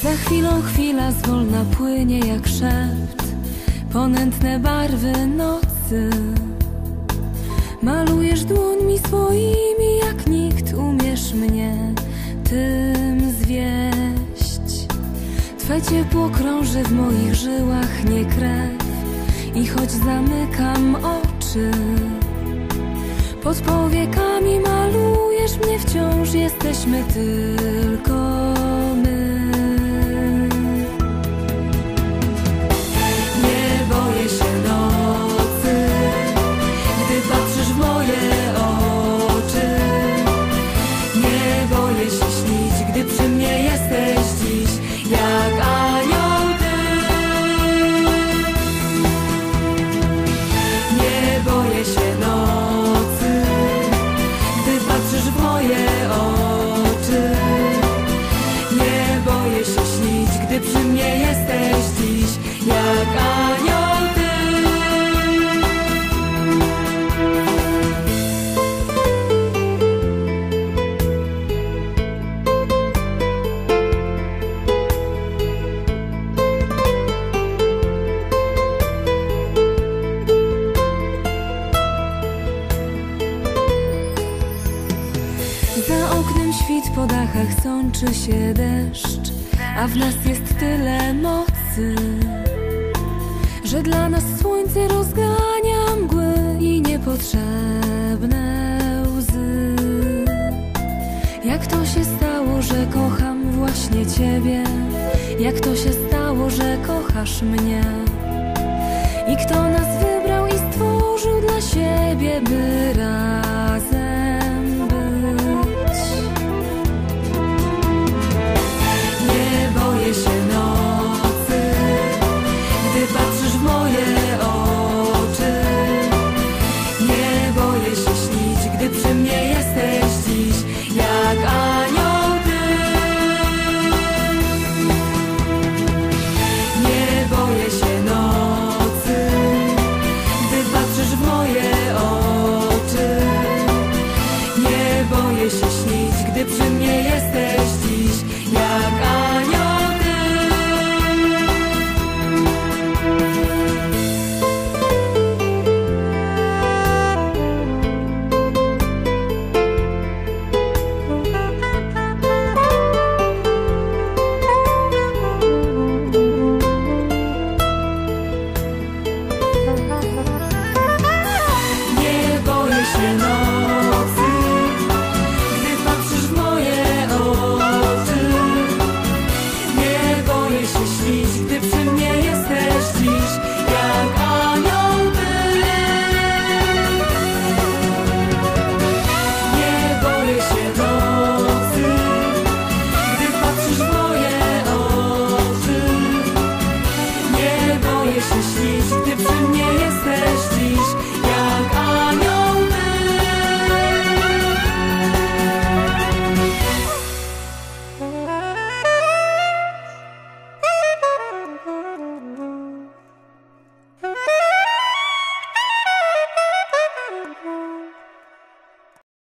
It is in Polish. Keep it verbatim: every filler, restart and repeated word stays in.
Za chwilą chwila zwolna płynie jak szept, ponętne barwy nocy. Malujesz dłońmi swoimi, jak nikt umiesz mnie tym zwieść. Twe ciepło krąży w moich żyłach, nie krew. I choć zamykam oczy, pod powiekami malujesz mnie wciąż, jesteśmy tylko my. Nie boję się nocy, gdy patrzysz w moje oczy. Nie boję się śnić, gdy przy mnie jesteś dziś, jak anioł ty. Nie boję się nocy, gdy patrzysz w moje oczy. Nie boję się śnić, gdy przy mnie jesteś dziś, jak anioł ty. Za oknem świt, po dachach sączy się deszcz, a w nas jest tyle mocy, że dla nas słońce rozgania mgły i niepotrzebne łzy. Jak to się stało, że kocham właśnie ciebie? Jak to się stało, że kochasz mnie? I kto nas wybrał i stworzył dla siebie, by razem być? Nie boję się nocy, gdy patrzysz w moje oczy. Nie boję się śnić, gdy przy mnie jesteś dziś, jak anioł ty. Nie boję się nocy, gdy patrzysz w moje oczy. Nie boję się śnić, gdy przy mnie jesteś dziś, jak